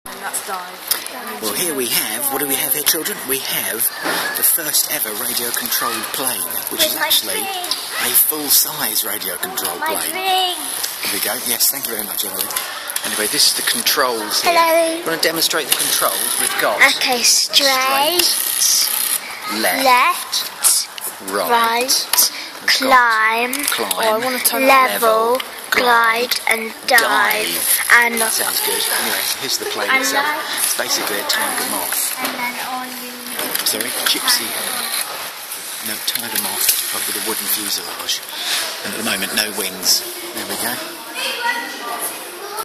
And that's dive. Well, here we have, what do we have here, children? We have the first ever radio-controlled plane, which is actually a full-size radio-controlled plane. Here we go. Yes, thank you very much, Emily. Anyway, this is the controls here. Hello. You want to demonstrate the controls? We've got... Okay, straight, left, right, climb, level, glide and dive. And that sounds good. Anyway, here's the plane itself. It's basically a Tiger Moth. Sorry, Gipsy. No, Tiger Moth, but with a wooden fuselage. And at the moment, no wings. There we go.